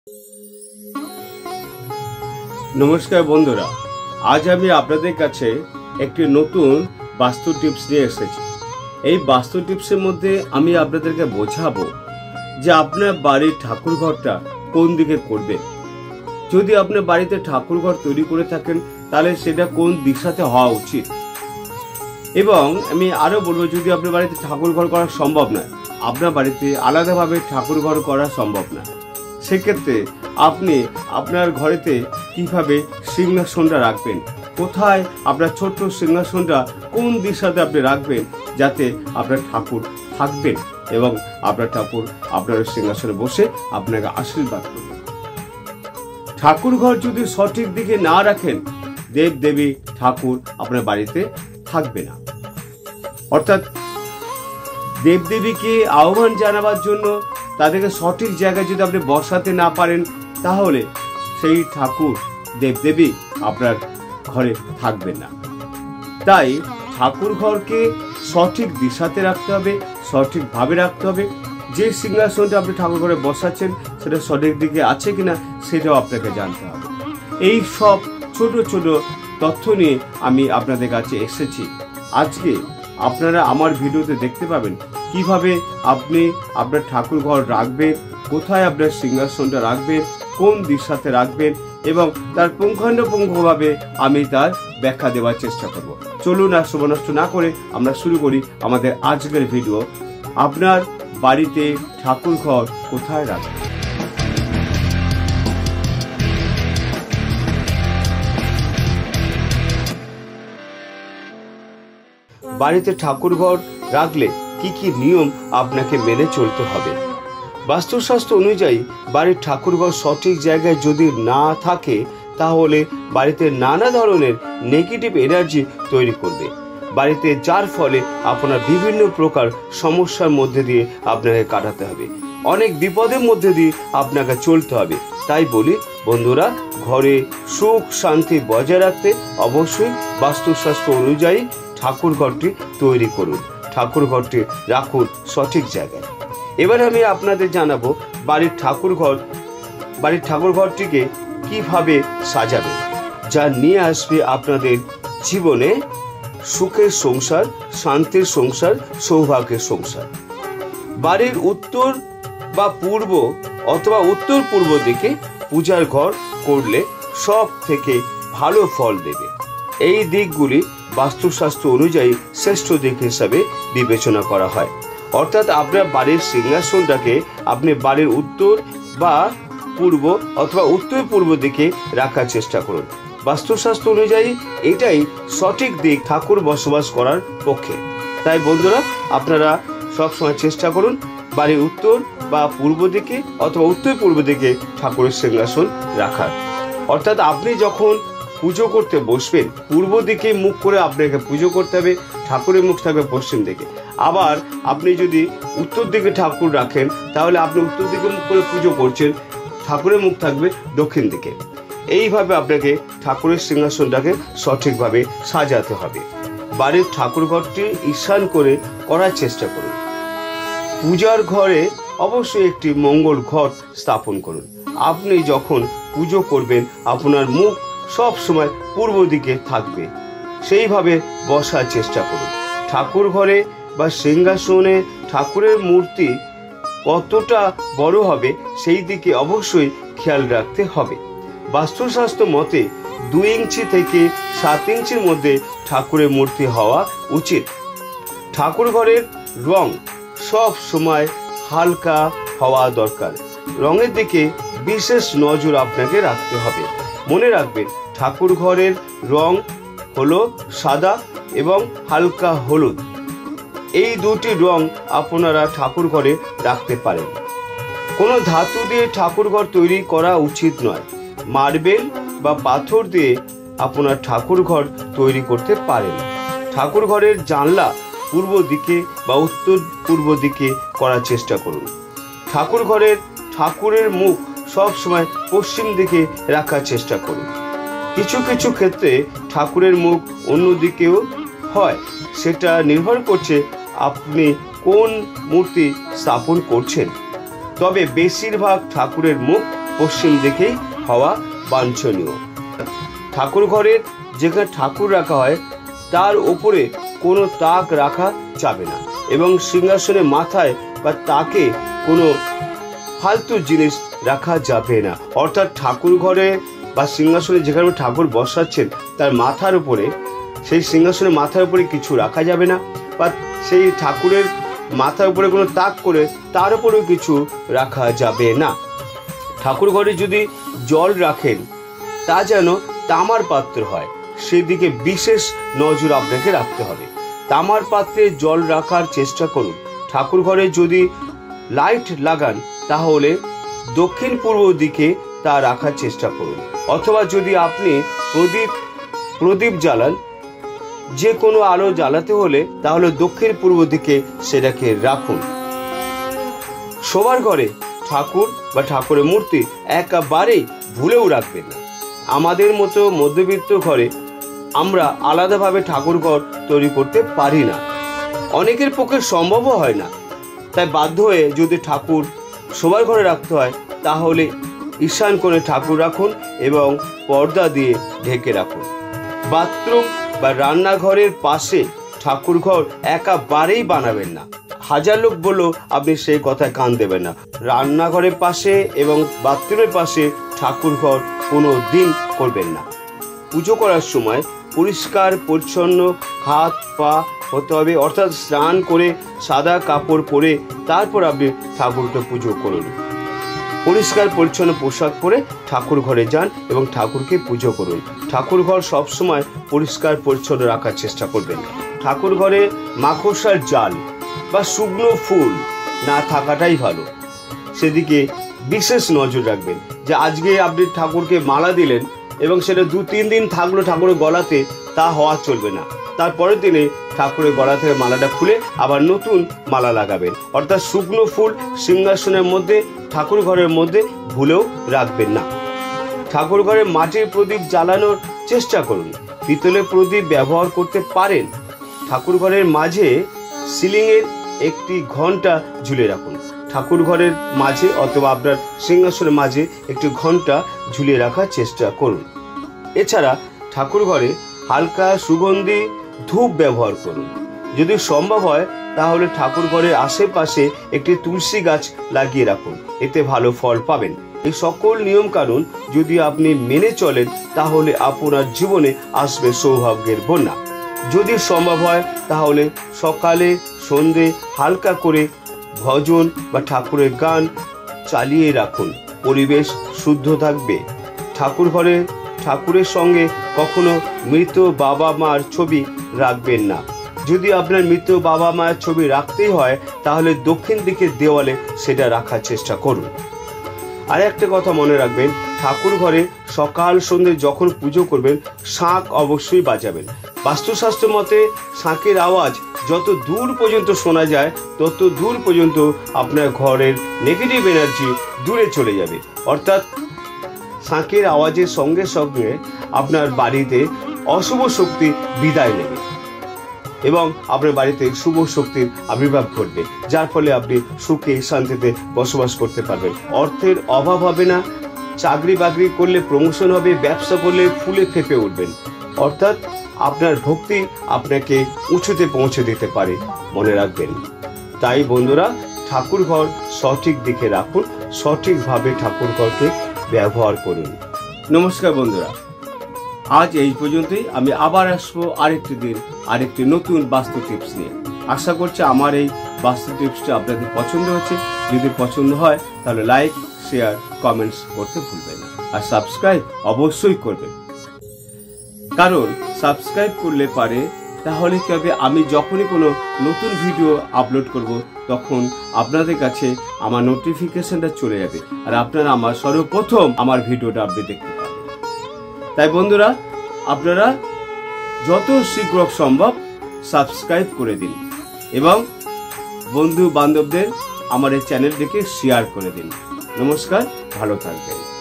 নমস্কার বন্ধুরা, আজ আমি আপনাদের কাছে একটি নতুন বাস্তু টিপস নিয়ে এসেছি। এই বাস্তু টিপসের মধ্যে আমি আপনাদেরকে বোঝাবো যে আপনার বাড়ির ঠাকুরঘরটা কোন দিকে করবে। যদি আপনার বাড়িতে ঠাকুরঘর তৈরি করে থাকেন তাহলে সেটা কোন দিশাতে হওয়া উচিত। এবং আমি আরো বলবো, যদি আপনার বাড়িতে ঠাকুরঘর করা সম্ভব নয়, আপনার বাড়িতে আলাদাভাবে ঠাকুরঘর করা সম্ভব না, সেক্ষেত্রে আপনি আপনার ঘরেতে কিভাবে সিংহাসনটা রাখবেন, কোথায় আপনার ছোট্ট সিংহাসনটা কোন দিশাতে আপনি রাখবেন যাতে আপনার ঠাকুর থাকবেন এবং আপনার ঠাকুর আপনার সিংহাসনে বসে আপনাকে আশীর্বাদ করবেন। ঠাকুর ঘর যদি সঠিক দিকে না রাখেন, দেব দেবী ঠাকুর আপনার বাড়িতে থাকবে না। অর্থাৎ দেবদেবীকে আহ্বান জানাবার জন্য তাদেরকে সঠিক জায়গায় যদি আপনি বসাতে না পারেন, তাহলে সেই ঠাকুর দেবদেবী আপনার ঘরে থাকবেন না। তাই ঠাকুর ঘরকে সঠিক দিশাতে রাখতে হবে, সঠিকভাবে রাখতে হবে। যে সিংহাসনটা আপনি ঠাকুর ঘরে বসাচ্ছেন সেটা সঠিক দিকে আছে কিনা সেটাও আপনাকে জানতে হবে। এই সব ছোট ছোট তথ্য নিয়ে আমি আপনাদের কাছে এসেছি। আজকে আপনারা আমার ভিডিওতে দেখতে পাবেন কিভাবে আপনি আপনার ঠাকুর ঘর রাখবেন, কোথায় আপনার সিংহাসনটা রাখবেন, কোন দিশাতে রাখবেন, এবং তার পুঙ্খানুপুঙ্খভাবে আমি তার ব্যাখ্যা দেওয়ার চেষ্টা করব। চলুন আর সময় নষ্ট না করে আমরা শুরু করি আমাদের আজকের ভিডিও। আপনার বাড়িতে ঠাকুর ঘর কোথায় রাখবেন। বাড়িতে ঠাকুর ঘর রাখলে কি কি নিয়ম আপনাকে মেনে চলতে হবে। বাস্তুশাস্ত্র অনুযায়ী বাড়ির ঠাকুরঘর সঠিক জায়গায় যদি না থাকে, তাহলে বাড়িতে নানা ধরনের নেগেটিভ এনার্জি তৈরি করবে বাড়িতে, যার ফলে আপনার বিভিন্ন প্রকার সমস্যার মধ্যে দিয়ে আপনাকে কাটাতে হবে, অনেক বিপদের মধ্যে দিয়ে আপনাকে চলতে হবে। তাই বলি বন্ধুরা, ঘরে সুখ শান্তি বজায় রাখতে অবশ্যই বাস্তুশাস্ত্র অনুযায়ী ঠাকুর ঘরটি তৈরি করুন, ঠাকুর ঘরটি রাখুন সঠিক জায়গায়। এবার আমি আপনাদের জানাবো বাড়ির ঠাকুর ঘরটিকে কিভাবে সাজাবেন, যা নিয়ে আসবে আপনাদের জীবনে সুখের সংসার, শান্তির সংসার, সৌভাগ্যের সংসার। বাড়ির উত্তর বা পূর্ব অথবা উত্তর পূর্ব দিকে পূজার ঘর করলে সব থেকে ভালো ফল দেবে। এই দিকগুলি বাস্তুশাস্ত্র অনুযায়ী শ্রেষ্ঠ দিক হিসাবে বিবেচনা করা হয়। অর্থাৎ আপনার বাড়ির সিংহাসনটাকে আপনি বাড়ির উত্তর বা পূর্ব অথবা উত্তর পূর্ব দিকে রাখার চেষ্টা করুন। বাস্তুশাস্ত্র অনুযায়ী এটাই সঠিক দিক ঠাকুর বসবাস করার পক্ষে। তাই বন্ধুরা, আপনারা সবসময় চেষ্টা করুন বাড়ির উত্তর বা পূর্ব দিকে অথবা উত্তর পূর্ব দিকে ঠাকুরের সিংহাসন রাখার। অর্থাৎ আপনি যখন পুজো করতে বসবেন, পূর্ব দিকে মুখ করে আপনাকে পুজো করতে হবে, ঠাকুরের মুখ থাকবে পশ্চিম দিকে। আবার আপনি যদি উত্তর দিকে ঠাকুর রাখেন, তাহলে আপনি উত্তর দিকে মুখ করে পুজো করছেন, ঠাকুরের মুখ থাকবে দক্ষিণ দিকে। এইভাবে আপনাকে ঠাকুরের সিংহাসনটাকে সঠিকভাবে সাজাতে হবে। বাড়ির ঠাকুর ঘরটি ঈশান করে করার চেষ্টা করুন। পূজার ঘরে অবশ্যই একটি মঙ্গল ঘট স্থাপন করুন। আপনি যখন পুজো করবেন, আপনার মুখ সব সময় পূর্ব দিকে থাকবে, সেইভাবে বসার চেষ্টা করুন। ঠাকুর ঘরে বা সিংহাসনে ঠাকুরের মূর্তি কতটা বড় হবে সেই দিকে অবশ্যই খেয়াল রাখতে হবে। বাস্তুশাস্ত্র মতে 2 ইঞ্চি থেকে 7 ইঞ্চির মধ্যে ঠাকুরের মূর্তি হওয়া উচিত। ঠাকুর ঘরের রং সব সময় হালকা হওয়া দরকার। রঙের দিকে বিশেষ নজর আপনাকে রাখতে হবে। মনে রাখবেন, ঠাকুর ঘরের রং হলো সাদা এবং হালকা হলুদ। এই দুটি রং আপনারা ঠাকুর ঘরে রাখতে পারেন। কোনো ধাতু দিয়ে ঠাকুর ঘর তৈরি করা উচিত নয়। মার্বেল বা পাথর দিয়ে আপনার ঠাকুর ঘর তৈরি করতে পারেন। ঠাকুর ঘরের জানলা পূর্ব দিকে বা উত্তর পূর্ব দিকে করার চেষ্টা করুন। ঠাকুর ঘরের ঠাকুরের মুখ সব সময় পশ্চিম দিকে রাখার চেষ্টা করুন। কিছু কিছু ক্ষেত্রে ঠাকুরের মুখ অন্য দিকেও হয়, সেটা নির্ভর করছে আপনি কোন মূর্তি স্থাপন করছেন। তবে বেশিরভাগ ঠাকুরের মুখ পশ্চিম দিকেই হওয়া বাঞ্ছনীয়। ঠাকুর ঘরের যেখানে ঠাকুর রাখা হয় তার উপরে কোনো তাক রাখা যাবে না এবং সিংহাসনের মাথায় বা তাকে কোনো ফালতু জিনিস রাখা যাবে না। অর্থাৎ ঠাকুর ঘরে বা সিংহাসনে যেখানে ঠাকুর বসাচ্ছেন তার মাথার উপরে, সেই সিংহাসনের মাথার উপরে কিছু রাখা যাবে না, বা সেই ঠাকুরের মাথার উপরে কোনো তাক করে তার উপরেও কিছু রাখা যাবে না। ঠাকুর ঘরে যদি জল রাখেন তা যেন তামার পাত্র হয়, সেদিকে বিশেষ নজর আপনাকে রাখতে হবে। তামার পাত্রে জল রাখার চেষ্টা করুন। ঠাকুর ঘরে যদি লাইট লাগান তাহলে দক্ষিণ পূর্ব দিকে তা রাখার চেষ্টা করুন, অথবা যদি আপনি প্রদীপ জ্বালান, যে কোনো আলো জ্বালাতে হলে তাহলে দক্ষিণ পূর্ব দিকে সেটাকে রাখুন। শোবার ঘরে ঠাকুর বা ঠাকুরের মূর্তি একেবারেই ভুলেও রাখবেন না। আমাদের মতো মধ্যবিত্ত ঘরে আমরা আলাদাভাবে ঠাকুর ঘর তৈরি করতে পারি না, অনেকের পক্ষে সম্ভবও হয় না। তাই বাধ্য হয়ে যদি ঠাকুর শোবার ঘরে রাখতে হয় তাহলে ঈশান কোণে ঠাকুর রাখুন এবং পর্দা দিয়ে ঢেকে রাখুন। বাথরুম বা রান্নাঘরের পাশে ঠাকুর ঘর একেবারেই বানাবেন না। হাজার লোক বললেও আপনি সেই কথায় কান দেবেন না। রান্নাঘরের পাশে এবং বাথরুমের পাশে ঠাকুর ঘর কোনো দিন করবেন না। পুজো করার সময় পরিষ্কার পরিচ্ছন্ন হাত পা হতে হবে, অর্থাৎ স্নান করে সাদা কাপড় পরে তারপর আপনি ঠাকুরকে পুজো করুন। পরিষ্কার পরিচ্ছন্ন পোশাক পরে ঠাকুর ঘরে যান এবং ঠাকুরকে পুজো করুন। ঠাকুর ঘর সবসময় পরিষ্কার পরিচ্ছন্ন রাখার চেষ্টা করবেন। ঠাকুর ঘরে মাকড়সার জাল বা শুকনো ফুল না থাকাটাই ভালো, সেদিকে বিশেষ নজর রাখবেন। যে আজকে আপনি ঠাকুরকে মালা দিলেন এবং সেটা 2-3 দিন থাকলো ঠাকুরের গলাতে, তা হওয়া চলবে না। তারপরের দিনে ঠাকুরের গলা থেকে মালাটা খুলে আবার নতুন মালা লাগাবেন। অর্থাৎ শুকনো ফুল সিংহাসনের মধ্যে ঠাকুর ঘরের মধ্যে ভুলেও রাখবেন না। ঠাকুর ঘরে মাটির প্রদীপ জ্বালানোর চেষ্টা করুন। পিতলের প্রদীপ ব্যবহার করতে পারেন। ঠাকুর ঘরের মাঝে সিলিংয়ের একটি ঘণ্টা ঝুলে রাখুন। ঠাকুর ঘরের মাঝে অথবা আপনার সিংহাসনের মাঝে একটি ঘণ্টা ঝুলিয়ে রাখার চেষ্টা করুন। এছাড়া ঠাকুর ঘরে হালকা সুগন্ধি ধূপ ব্যবহার করুন। যদি সম্ভব হয় তাহলে ঠাকুর ঘরের আশেপাশে একটি তুলসী গাছ লাগিয়ে রাখুন, এতে ভালো ফল পাবেন। এই সকল নিয়ম কানুন যদি আপনি মেনে চলেন তাহলে আপনার জীবনে আসবে সৌভাগ্যের বন্যা। যদি সম্ভব হয় তাহলে সকালে সন্ধে হালকা করে ভজন বা ঠাকুরের গান চালিয়ে রাখুন, পরিবেশ শুদ্ধ থাকবে। ঠাকুর ঘরে ঠাকুরের সঙ্গে কখনো মৃত বাবা মার ছবি রাখবেন না। যদি আপনার মৃত বাবা মায়ের ছবি রাখতেই হয় তাহলে দক্ষিণ দিকের দেওয়ালে সেটা রাখার চেষ্টা করুন। আর একটা কথা মনে রাখবেন, ঠাকুর ঘরে সকাল সন্ধ্যে যখন পুজো করবেন শাঁখ অবশ্যই বাজাবেন। বাস্তুশাস্ত্র মতে শাঁখের আওয়াজ যত দূর পর্যন্ত শোনা যায় তত দূর পর্যন্ত আপনার ঘরের নেগেটিভ এনার্জি দূরে চলে যাবে। অর্থাৎ শাঁখের আওয়াজের সঙ্গে সঙ্গে আপনার বাড়িতে অশুভ শক্তি বিদায় নেবে এবং আপনার বাড়িতে শুভ শক্তির আবির্ভাব ঘটবে, যার ফলে আপনি সুখে শান্তিতে বসবাস করতে পারবেন। অর্থের অভাব হবে না, চাকরি বাকরি করলে প্রমোশন হবে, ব্যবসা করলে ফুলে ফেঁপে উঠবেন। অর্থাৎ আপনার ভক্তি আপনাকে উঁচুতে পৌঁছে দিতে পারে, মনে রাখবেন। তাই বন্ধুরা, ঠাকুর ঘর সঠিক দিকে রাখুন, সঠিকভাবে ঠাকুর ঘরকে ব্যবহার করুন। নমস্কার বন্ধুরা, আজ এই পর্যন্তই। আমি আবার আসবো আরেকটি দিন আরেকটি নতুন বাস্তু টিপস নিয়ে। আশা করছি আমার এই বাস্তু টিপসটা আপনাদের পছন্দ হচ্ছে। যদি পছন্দ হয় তাহলে লাইক, শেয়ার, কমেন্টস করতে ভুলবেন না। আর সাবস্ক্রাইব অবশ্যই করবেন, কারণ সাবস্ক্রাইব করলে পারে তাহলে কি হবে, আমি যখনই কোনো নতুন ভিডিও আপলোড করব তখন আপনাদের কাছে আমার নোটিফিকেশনটা চলে যাবে আর আপনারা আমার সর্বপ্রথম আমার ভিডিওটা আপনি দেখতে পাবেন। তাই বন্ধুরা, আপনারা যত শীঘ্র সম্ভব সাবস্ক্রাইব করে দিন এবং বন্ধু বান্ধবদের আমার এই চ্যানেলটিকে শেয়ার করে দিন। নমস্কার, ভালো থাকবেন।